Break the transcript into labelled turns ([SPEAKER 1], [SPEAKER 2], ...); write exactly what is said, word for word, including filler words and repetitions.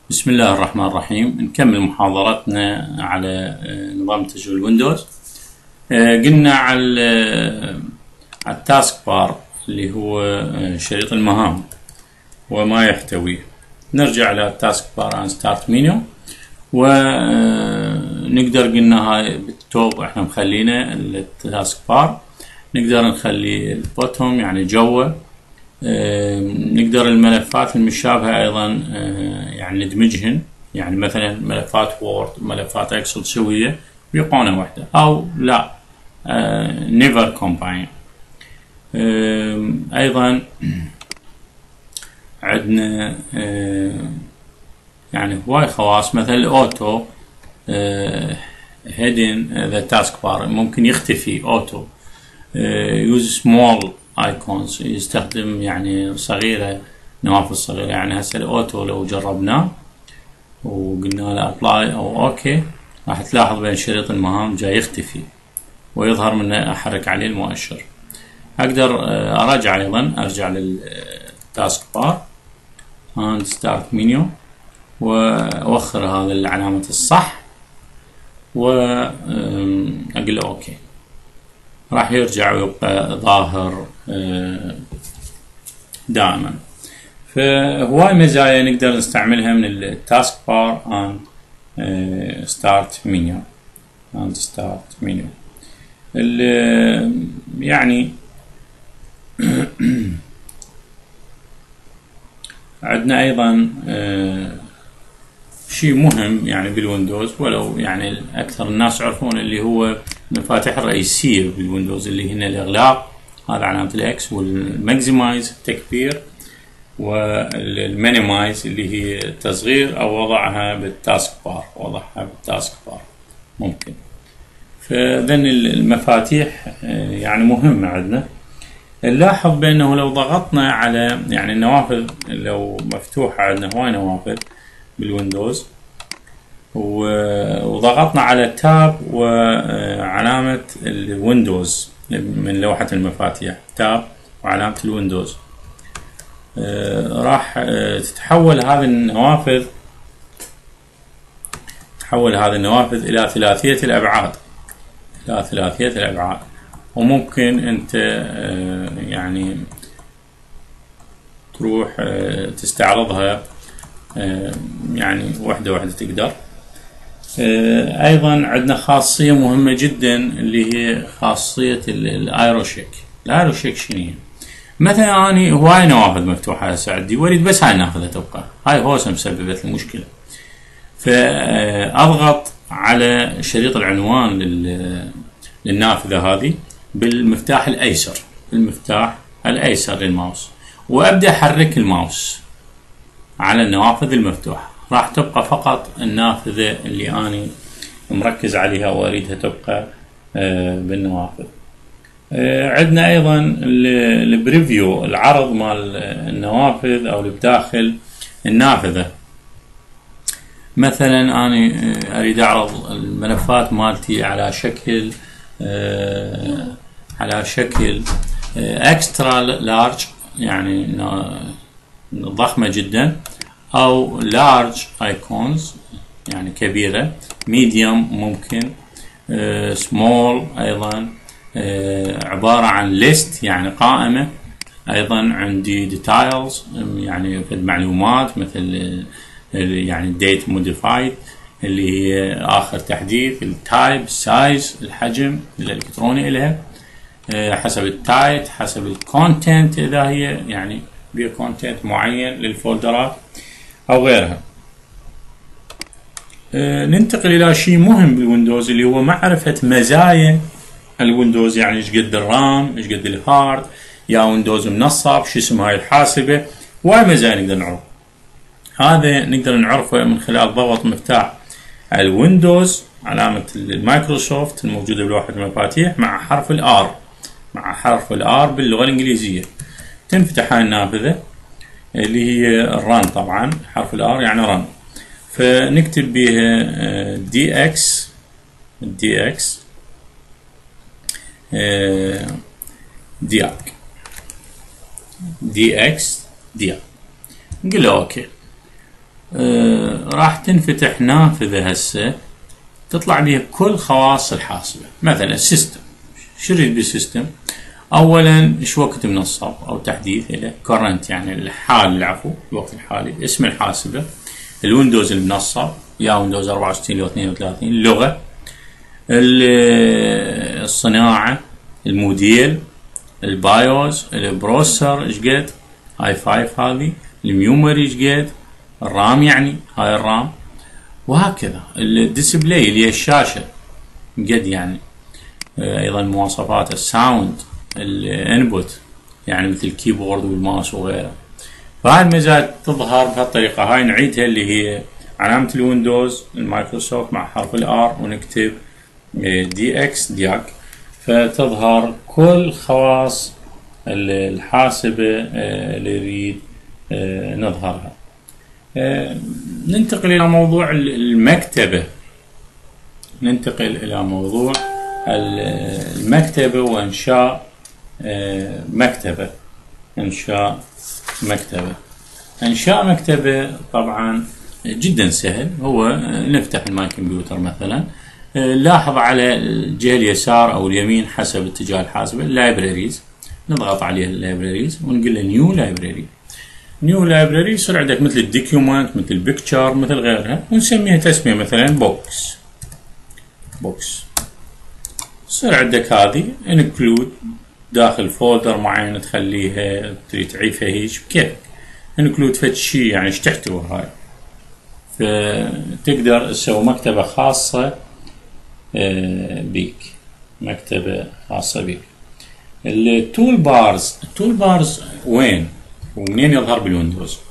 [SPEAKER 1] بسم الله الرحمن الرحيم. نكمل محاضرتنا على نظام تشغيل الويندوز. قلنا على التاسك بار اللي هو شريط المهام وما يحتويه. نرجع للتاسك بار عن ستارت منيو، ونقدر قلنا هاي بالتوب احنا مخلينا التاسك بار، نقدر نخلي البوتوم يعني جوه، نقدر الملفات المشابهة أيضا يعني ندمجهن، يعني مثلا ملفات وورد وملفات اكسل سوية بقونة واحدة، أو لا نيفر كومباين. أيضا عندنا يعني هواي خواص، مثل الأوتو هيدن ذا تاسك بار ممكن يختفي أوتو. يوز سمول ايكونز يستخدم يعني صغيرة، نوافذ صغيرة. يعني هسه الاوتو لو جربناه وقلنا له ابلاي او اوكي، راح تلاحظ بين شريط المهام جاي يختفي ويظهر منه احرك عليه المؤشر. اقدر ارجع ايضا، ارجع للتاسك بار اند ستارت منيو واوخر هذا العلامة الصح واقول له اوكي، راح يرجع ويبقى ظاهر دائما. فهواي مزايا نقدر نستعملها من التاسك بار عن ستارت منيو عن ستارت منيو. يعني عندنا ايضا شيء مهم يعني بالويندوز، ولو يعني اكثر الناس يعرفون، اللي هو المفاتيح الرئيسية بالويندوز، اللي هن الإغلاق، هذا علامة الإكس، والماكسمايز التكبير، والمينيمايز اللي هي التصغير، أو وضعها بالتاسك بار، وضعها بالتاسك بار ممكن. فذن المفاتيح يعني مهمة عندنا. نلاحظ بأنه لو ضغطنا على يعني النوافذ، لو مفتوحة عندنا هواي نوافذ بالويندوز، وضغطنا على تاب وعلامة الويندوز من لوحة المفاتيح، تاب وعلامة الويندوز، راح تتحول هذه النوافذ تحول هذه النوافذ إلى ثلاثية الأبعاد، إلى ثلاثية الأبعاد. وممكن أنت يعني تروح تستعرضها يعني واحدة واحدة تقدر. ايضا عندنا خاصية مهمة جدا، اللي هي خاصية الايرو شيك. الايرو شيك شنو هي؟ مثلا اني هواي نوافذ مفتوحة هسه عندي، واريد بس هاي النافذة تبقى، هاي هوسة مسببت لي مشكلة، فاضغط على شريط العنوان للنافذة هذه بالمفتاح الايسر، بالمفتاح الايسر للماوس، وابدأ احرك الماوس على النوافذ المفتوحة. راح تبقى فقط النافذة اللي أنا مركز عليها وأريدها تبقى بالنوافذ. عندنا أيضا البريفيو، العرض مال النوافذ أو اللي بداخل النافذة. مثلا أنا أريد أعرض الملفات مالتي على شكل على شكل اكسترا لارج، يعني ضخمة جدا، أو large icons يعني كبيرة، medium ممكن، uh, small أيضا، uh, عبارة عن list يعني قائمة. أيضا عندي details يعني في المعلومات، مثل يعني date modified اللي هي آخر تحديث، التايب، السايز، الحجم الإلكتروني إلها، uh, حسب التايت، حسب الكونتنت إذا هي يعني بيه كونتنت معين للفولدرات أو غيرها. أه ننتقل إلى شيء مهم بالويندوز، اللي هو معرفة مزايا الويندوز، يعني إيش قد الرام، إيش قد الهارد، يا ويندوز منصب، شو اسم هاي الحاسبة، وهاي مزايا نقدر نعرف. هذا نقدر نعرفه من خلال ضغط مفتاح الويندوز، علامة المايكروسوفت الموجودة بلوحة المفاتيح، مع حرف الآر، مع حرف الآر باللغة الإنجليزية. تنفتح هاي النافذة اللي هي الران، طبعا حرف الار يعني ران، فنكتب بها دي اكس دي اكس دياك دي اكس دياك، نقول له اوكي. آه راح تنفتح نافذة هسه تطلع بها كل خواص الحاسبة. مثلا السيستم، شو يريد بالسيستم؟ اولا ايش وقت منصب او تحديث له، كورنت يعني الحال، العفو الوقت الحالي، اسم الحاسبة، الويندوز المنصب يا ويندوز أربعة وستين أو اثنين وثلاثين، اللغة، الصناعة، الموديل، البايوس، البروسر ايش قد، هاي فايف هذه، الميموري ايش قد، الرام يعني هاي الرام، وهكذا. الديسبلاي اللي هي الشاشة قد يعني، ايضا مواصفات الساوند، الانبوت يعني مثل الكيبورد والماوس وغيره. فهاي الميزات تظهر بهالطريقة. هاي نعيدها اللي هي علامة الويندوز المايكروسوفت مع حرف الار ونكتب دي اكس دياك، فتظهر كل خواص الحاسبة اللي يريد نظهرها. ننتقل إلى موضوع المكتبة. ننتقل إلى موضوع المكتبة وإنشاء مكتبة. إنشاء مكتبة إنشاء مكتبة طبعا جدا سهل. هو نفتح الماي كمبيوتر مثلا، لاحظ على الجهة اليسار أو اليمين حسب اتجاه الحاسبة اللايبراريز، نضغط عليها اللايبراريز ونقول له نيو لايبراري. نيو لايبراري يصير عندك مثل الدوكيومنت، مثل البيكتشر، مثل غيرها، ونسميها تسمية مثلا بوكس. بوكس يصير عندك هذه انكلود داخل فولدر معين تخليها، تريد تعيفها هيك بكيفك. انكلود فد شي يعني ايش تحتوي هاي، فتقدر تسوي مكتبة خاصة بيك، مكتبة خاصة بيك. التول بارز، التول بارز وين ومنين يظهر بالويندوز؟